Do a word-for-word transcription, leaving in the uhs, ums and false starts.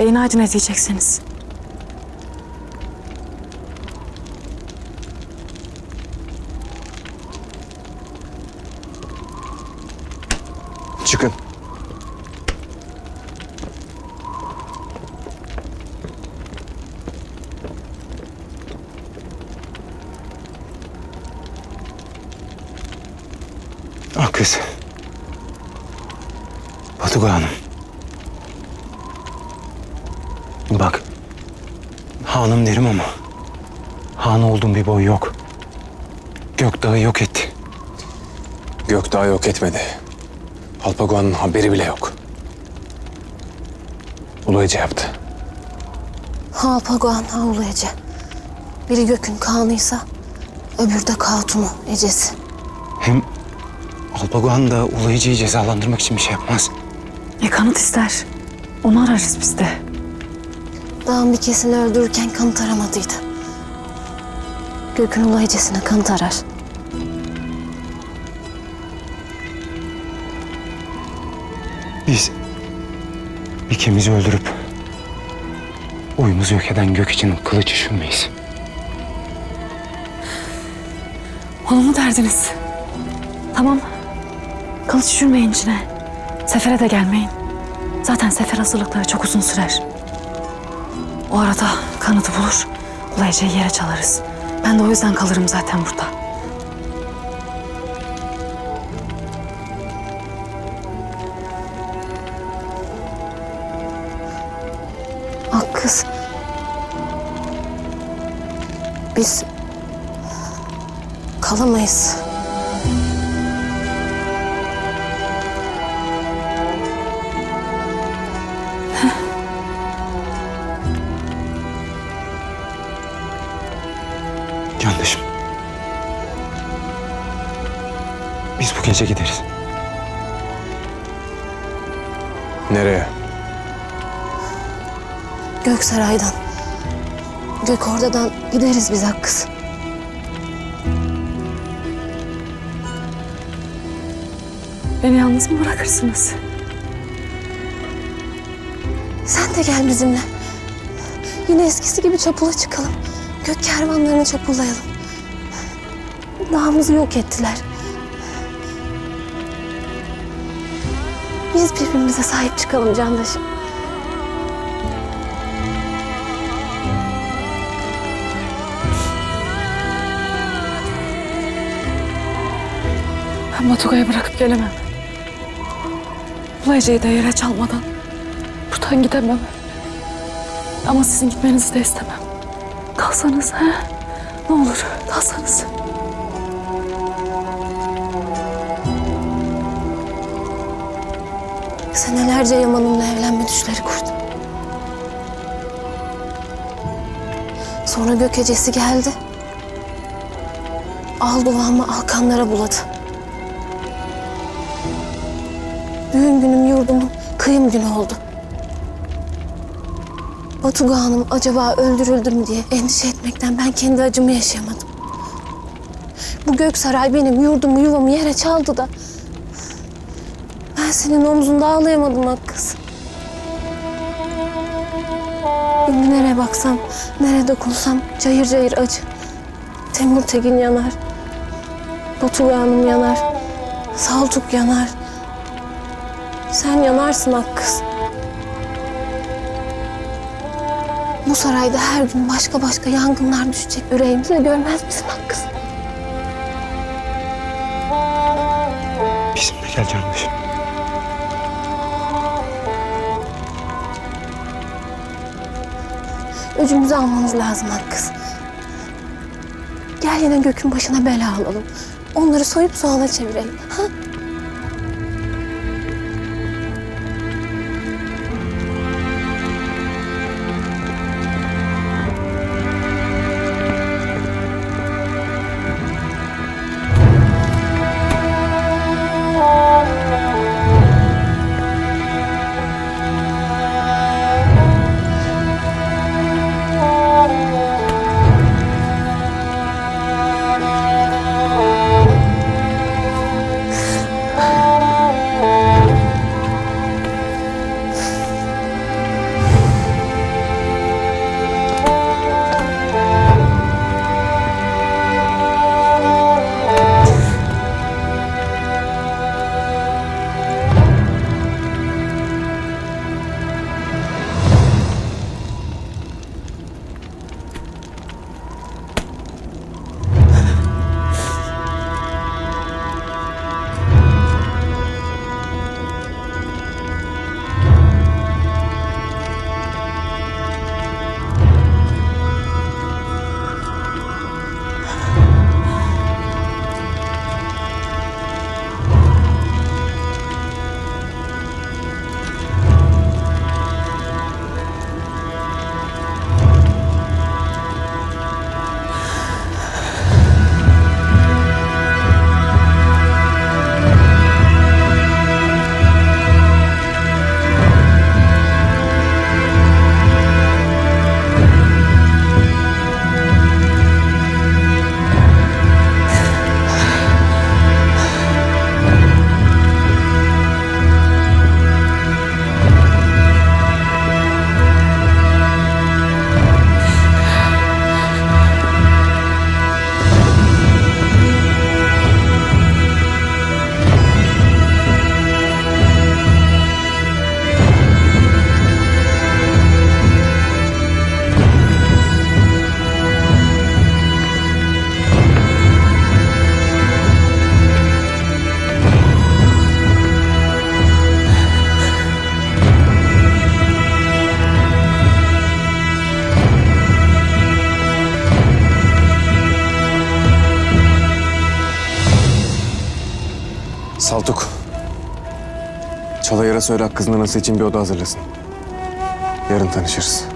Deyin hadi ne diyeceksiniz. Çıkın. Ah kız. Batuga Hanım. Bak. Hanım derim ama han olduğum bir boy yok. Gökdağ'ı yok etti. Gökdağ'ı yok etmedi. Alpago'nun haberi bile yok. Ulu Ece yaptı. Ha Alpago'nun ha Ulu Ece. Biri Gök'ün Kaan'ıysa öbürü de Katun'u, Ece'si. Hem Alpago'nun da Ulu Ece'yi cezalandırmak için bir şey yapmaz. E kanıt ister. Onu ararız biz de. Dağın bir kesini öldürürken kanıt aramadıydı. Gök'ün Ulu Ece'sine kanıt arar. Biz ikimizi öldürüp oyumuzu yok eden Gök için kılıç üşünmeyiz. Onu mu derdiniz? Tamam. Kılıç düşürmeyin içine. Sefere de gelmeyin. Zaten sefer hazırlıkları çok uzun sürer. O arada kanıtı bulur, Ulu Ece'yi yere çalarız. Ben de o yüzden kalırım zaten burada. Ah kız. Biz kalamayız. Yanlışım. Biz bu gece gideriz. Nereye? Göksaray'dan. Gök oradadan gideriz biz Hakkız. Beni yalnız mı bırakırsınız? Sen de gel bizimle. Yine eskisi gibi çapula çıkalım. Gök kervanlarını çapullayalım. Dağımızı yok ettiler. Biz birbirimize sahip çıkalım candaşım. Ben Batuga'yı bırakıp gelemem. Ulu Ece'yi de yere çalmadan buradan gidemem. Ama sizin gitmenizi de istemem. Kalsanız he? Ne olur kalsanız. Senelerce Yaman'ımla evlenme düşleri kurdum. Sonra Gök Ecesi geldi. Al duvağımı alkanlara buladı. Düğün günüm yurdumun kıyım günü oldu. Batuga Hanım acaba öldürüldü mü diye endişe etmekten ben kendi acımı yaşayamadım. Bu Göksaray benim yurdumu yuvamı yere çaldı da ben senin omzunda ağlayamadım Hakkız. Şimdi nereye baksam, nereye dokunsam cayır cayır acı. Temur Tekin yanar, Batuga Hanım yanar, Saltuk yanar. Sen yanarsın Hakkız. Bu sarayda her gün başka başka yangınlar düşecek, yüreğimize görmez misin Hakkız? Bizimle gel candaşım. Öcümüzü almamız lazım Hakkız. Gel yine Gök'ün başına bela alalım. Onları soyup soğana çevirelim. Ha? Saltuk. Çalayır'a söyle kızın anası için bir oda hazırlasın. Yarın tanışırız.